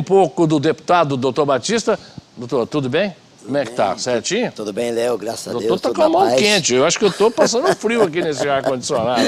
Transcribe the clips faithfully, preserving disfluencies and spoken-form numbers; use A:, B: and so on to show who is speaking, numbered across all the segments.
A: pouco do deputado doutor Batista. Doutor, tudo bem?
B: Tudo
A: Como é que
B: bem,
A: tá? Certinho?
B: Tudo bem, Léo, graças a Deus.
A: Doutor tá com a mão quente. Eu acho que eu tô passando frio aqui nesse ar-condicionado.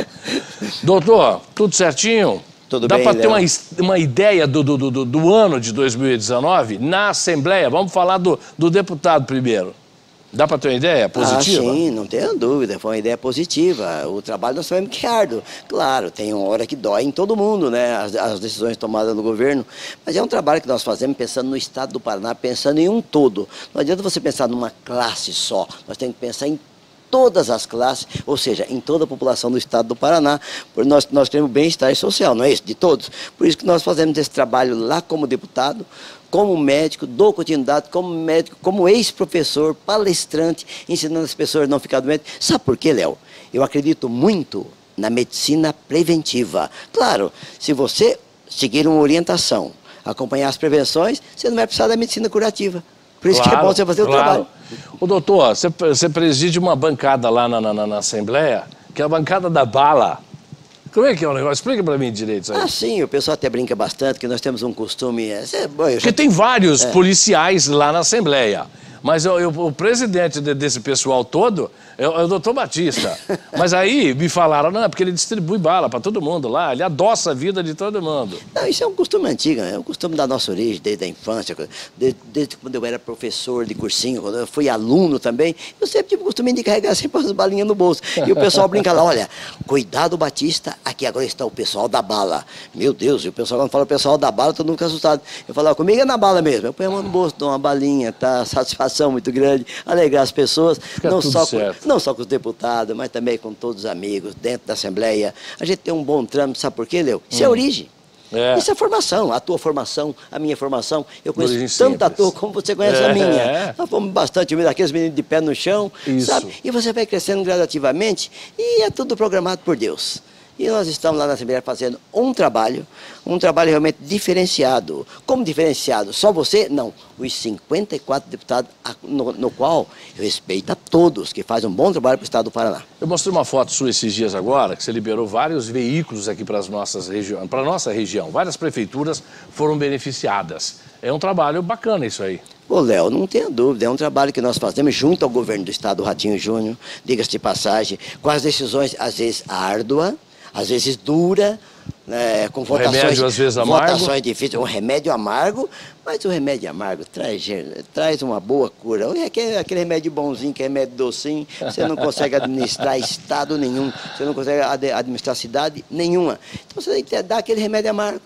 A: Doutor, tudo certinho?
B: Tudo
A: Dá
B: bem,
A: para ter uma,
B: Léo.
A: uma ideia do, do, do, do ano de dois mil e dezenove na Assembleia? Vamos falar do, do deputado primeiro. Dá para ter uma ideia positiva?
B: Ah, sim, não tenha dúvida, foi uma ideia positiva. O trabalho nós sabemos que é árduo. Claro, tem uma hora que dói em todo mundo, né, as, as decisões tomadas no governo, mas é um trabalho que nós fazemos pensando no estado do Paraná, pensando em um todo. Não adianta você pensar numa classe só, nós temos que pensar em todas as classes, ou seja, em toda a população do estado do Paraná, porque nós, nós queremos bem-estar social, não é isso? De todos. Por isso que nós fazemos esse trabalho lá como deputado, como médico, dou continuidade, como médico, como ex-professor, palestrante, ensinando as pessoas a não ficar doentes. Sabe por quê, Léo? Eu acredito muito na medicina preventiva. Claro, se você seguir uma orientação, acompanhar as prevenções, você não vai precisar da medicina curativa. Por isso claro, que é bom você fazer claro. o trabalho.
A: Ô, doutor, você, você preside uma bancada lá na, na, na Assembleia, que é a bancada da bala. Como é que é o negócio? Explica pra mim direito isso aí.
B: Ah, sim, o pessoal até brinca bastante, que nós temos um costume... É, bom,
A: Porque já... tem vários é. policiais lá na Assembleia. Mas eu, eu, o presidente de, desse pessoal todo é, é o doutor Batista. Mas aí me falaram, não, é porque ele distribui bala para todo mundo lá, ele adoça a vida de todo mundo.
B: Não, isso é um costume antigo, é um costume da nossa origem, desde a infância, desde, desde quando eu era professor de cursinho, quando eu fui aluno também, eu sempre tive o costume de carregar sempre as balinhas no bolso. E o pessoal brinca lá, olha, cuidado Batista, aqui agora está o pessoal da bala. Meu Deus, e o pessoal quando fala o pessoal da bala, todo mundo fica assustado. Eu falo, comigo é na bala mesmo, eu ponho a mão no bolso, dou uma balinha, tá, satisfação muito grande, alegrar as pessoas, não só, com, não só com os deputados, mas também com todos os amigos, dentro da Assembleia. A gente tem um bom trâmite, sabe por quê, Leo? Isso hum. é origem. É. Isso é formação, a tua formação, a minha formação. Eu conheço tanto a tua como você conhece é. a minha. Nós fomos bastante humildes, aqueles meninos de pé no chão, Isso. sabe? E você vai crescendo gradativamente e é tudo programado por Deus. E nós estamos lá na Assembleia fazendo um trabalho, um trabalho realmente diferenciado. Como diferenciado? Só você? Não. Os cinquenta e quatro deputados, no, no qual eu respeito a todos que fazem um bom trabalho para o estado do Paraná.
A: Eu mostrei uma foto sua esses dias agora, que você liberou vários veículos aqui para as nossas regiões, para a nossa região. Várias prefeituras foram beneficiadas. É um trabalho bacana isso aí.
B: Ô, Léo, não tenha dúvida, é um trabalho que nós fazemos junto ao governo do estado, do Ratinho Júnior, diga-se de passagem, com as decisões, às vezes, árduas, às vezes dura, né, com votações,
A: remédio, às vezes, amargo.
B: votações difíceis, um remédio amargo, mas o remédio amargo traz, traz uma boa cura. Aquele, aquele remédio bonzinho, que é remédio docinho, você não consegue administrar estado nenhum, você não consegue administrar cidade nenhuma. Então você tem que dar aquele remédio amargo.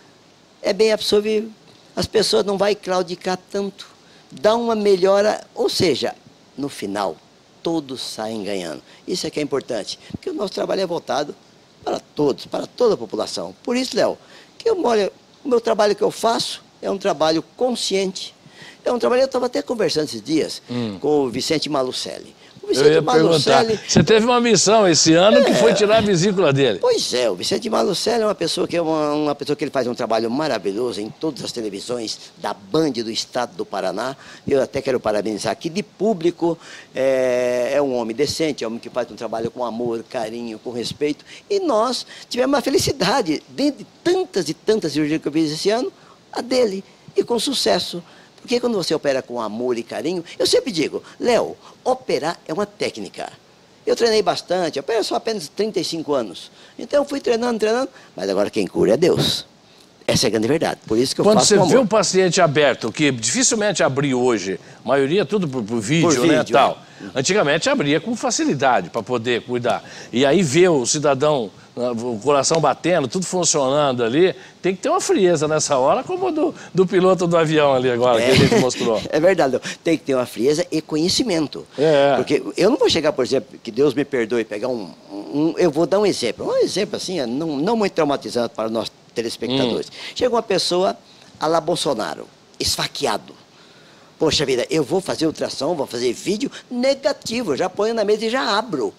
B: É bem absorvível. As pessoas não vão claudicar tanto. Dá uma melhora, ou seja, no final, todos saem ganhando. Isso é que é importante, porque o nosso trabalho é voltado para todos, para toda a população. Por isso, Léo, que eu olha, o meu trabalho que eu faço é um trabalho consciente. É um trabalho, eu estava até conversando esses dias hum. com o Vicente Malucelli. O Vicente
A: eu ia Malucelli, perguntar, você teve uma missão esse ano é, que foi tirar a vesícula dele.
B: Pois é, o Vicente Malucelli é uma pessoa que é uma, uma pessoa que ele faz um trabalho maravilhoso em todas as televisões da Band do estado do Paraná. Eu até quero parabenizar aqui de público. É, é um homem decente, é um homem que faz um trabalho com amor, carinho, com respeito. E nós tivemos uma felicidade, dentro de tantas e tantas cirurgias que eu fiz esse ano, a dele, e com sucesso. Porque quando você opera com amor e carinho, eu sempre digo, Léo, operar é uma técnica. Eu treinei bastante, eu opero só apenas trinta e cinco anos. Então eu fui treinando, treinando, mas agora quem cura é Deus. Essa é a grande verdade, por isso que eu
A: Quando
B: faço com amor.
A: Quando você vê um paciente aberto, que dificilmente abria hoje, a maioria tudo por, por vídeo, por né, vídeo, tal. É. Antigamente abria com facilidade para poder cuidar. E aí vê o cidadão, o coração batendo, tudo funcionando ali, tem que ter uma frieza nessa hora, como do, do piloto do avião ali agora, é, que a gente mostrou.
B: É verdade, tem que ter uma frieza e conhecimento.
A: É.
B: Porque eu não vou chegar, por exemplo, que Deus me perdoe, pegar um... um eu vou dar um exemplo, um exemplo assim, não, não muito traumatizante para nós telespectadores. Hum. Chega uma pessoa a la Bolsonaro, esfaqueado. Poxa vida, eu vou fazer ultrassom, vou fazer vídeo negativo, eu já ponho na mesa e já abro.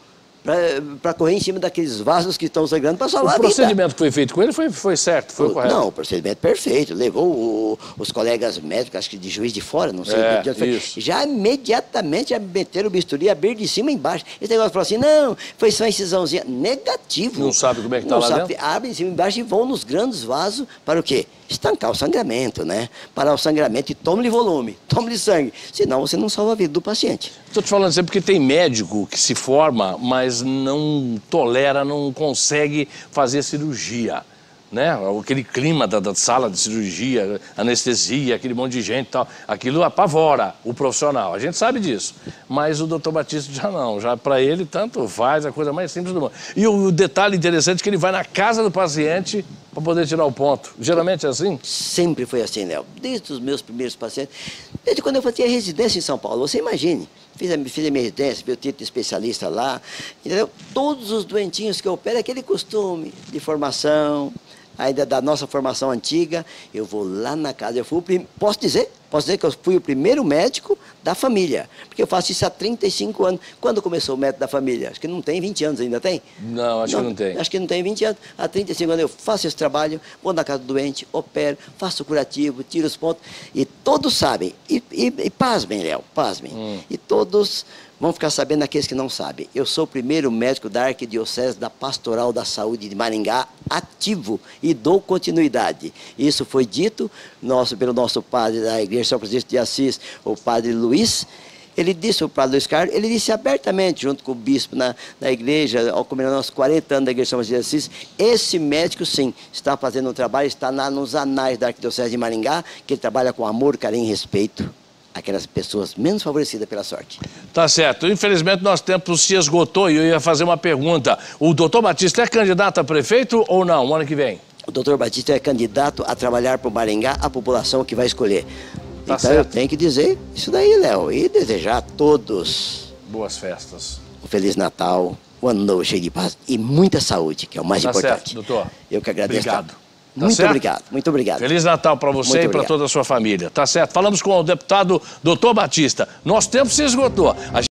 B: para correr em cima daqueles vasos que estão sangrando para salvar a vida.
A: O procedimento que foi feito com ele foi, foi certo, foi
B: o,
A: correto?
B: Não, o procedimento perfeito. Levou o, os colegas médicos, acho que de Juiz de Fora, não sei.
A: É,
B: de onde foi.
A: Isso.
B: Já imediatamente já meteram o bisturi, abriram de cima e embaixo. Esse negócio falou assim, não, foi só incisãozinha. Negativo.
A: Não sabe como é que está lá
B: sabe,
A: dentro?
B: Abrem de cima e embaixo e vão nos grandes vasos para o quê? Estancar o sangramento, né? Parar o sangramento e tome-lhe volume, tome-lhe sangue. Senão você não salva a vida do paciente.
A: Estou te falando sempre porque tem médico que se forma, mas não tolera, não consegue fazer cirurgia, né? Aquele clima da, da sala de cirurgia, anestesia, aquele monte de gente e tal, aquilo apavora o profissional, a gente sabe disso. Mas o doutor Batista já não, já para ele tanto faz, a coisa mais simples do mundo. E o, o detalhe interessante é que ele vai na casa do paciente para poder tirar o ponto. Geralmente é assim?
B: Sempre foi assim, Léo. Desde os meus primeiros pacientes, desde quando eu fazia residência em São Paulo, você imagine. Fiz a, fiz a minha residência, meu título de especialista lá, entendeu? Todos os doentinhos que eu opero, aquele costume de formação, ainda da nossa formação antiga, eu vou lá na casa, eu fui o prim... posso dizer? Posso dizer que eu fui o primeiro médico da família, porque eu faço isso há trinta e cinco anos. Quando começou o médico da família? Acho que não tem vinte anos ainda, tem?
A: Não, acho não, que não tem.
B: Acho que não tem vinte anos. Há trinta e cinco anos eu faço esse trabalho, vou na casa do doente, opero, faço o curativo, tiro os pontos, e todos sabem, e, e, e pasmem, Léo, pasmem, hum. e todos vão ficar sabendo aqueles que não sabem. Eu sou o primeiro médico da Arquidiocese da Pastoral da Saúde de Maringá, ativo, e dou continuidade. Isso foi dito nosso, pelo nosso padre da Igreja São Francisco de Assis, o padre Luiz. Ele disse, o padre Luiz Carlos, ele disse abertamente, junto com o bispo na, na igreja, ao comemorar os quarenta anos da Igreja São Francisco de Assis, esse médico, sim, está fazendo um trabalho, está na, nos anais da Arquidiocese de Maringá, que ele trabalha com amor, carinho e respeito aquelas pessoas menos favorecidas pela sorte.
A: Tá certo. Infelizmente, nosso tempo se esgotou e eu ia fazer uma pergunta. O doutor Batista é candidato a prefeito ou não, o ano que vem?
B: O doutor Batista é candidato a trabalhar por Maringá, a população que vai escolher.
A: Tá
B: então
A: certo.
B: Eu tenho que dizer isso daí, Léo, e desejar a todos
A: boas festas.
B: Um Feliz Natal, um ano novo cheio de paz e muita saúde, que é o mais
A: tá
B: importante.
A: Certo, doutor.
B: Eu que agradeço.
A: Obrigado. Tá
B: muito
A: certo?
B: obrigado, muito obrigado.
A: Feliz Natal para você muito e para toda a sua família. Tá certo? Falamos com o deputado doutor Batista. Nosso tempo se esgotou. A